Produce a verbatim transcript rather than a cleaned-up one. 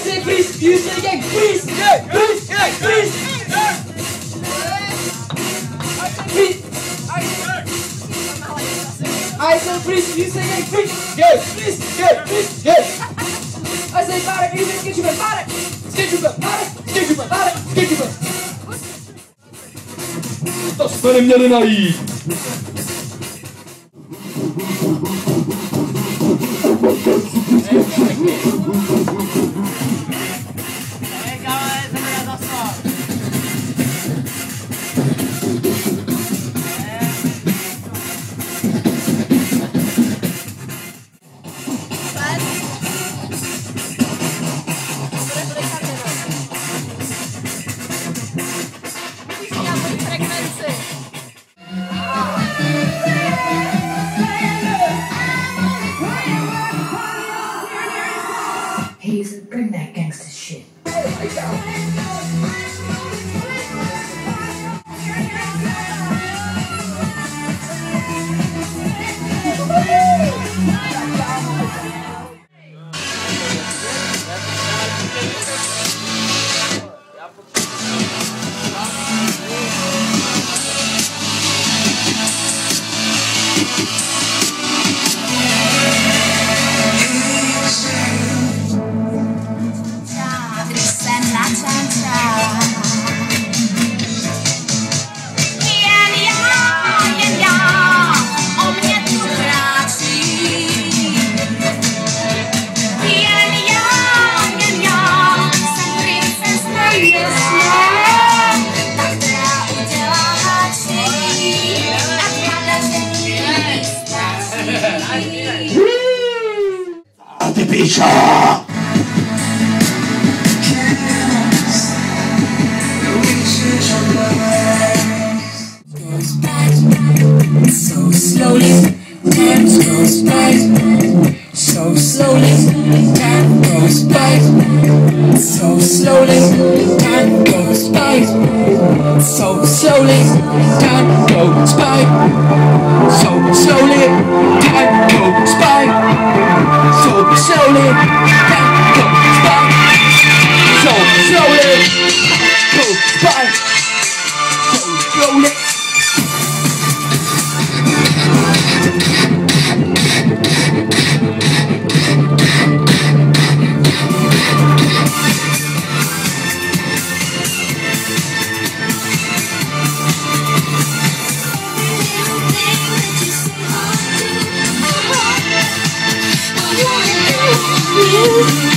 say freeze, you say gang, freeze, gang, freeze, gang, freeze. Freeze. I say freeze, you say gang, freeze, gang, freeze, gang, freeze, gang. I say pare, you say sketchy, pare, sketchy, pare, sketchy, pare, sketchy. To jste neměli najít. He's bring that gangster shit. Ty píčo! So slowly, time goes by. So slowly, time goes by. So slowly, time goes by. So slowly, time goes by. So slowly, time goes by. So slowly, time goes by. So slowly, goes by. So slowly. You